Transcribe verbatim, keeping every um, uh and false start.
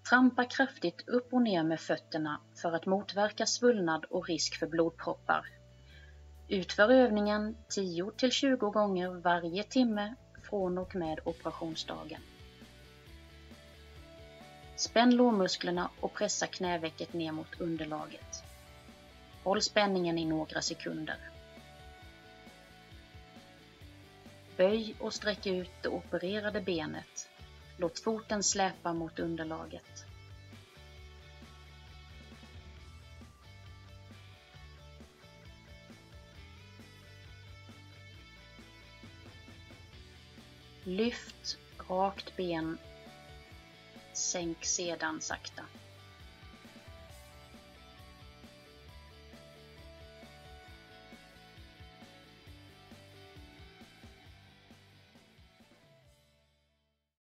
Trampa kraftigt upp och ner med fötterna för att motverka svullnad och risk för blodproppar. Utför övningen tio till tjugo gånger varje timme från och med operationsdagen. Spänn lårmusklerna och pressa knävecket ner mot underlaget. Håll spänningen i några sekunder. Böj och sträck ut det opererade benet. Låt foten släpa mot underlaget. Lyft rakt ben. Sänk sedan sakta.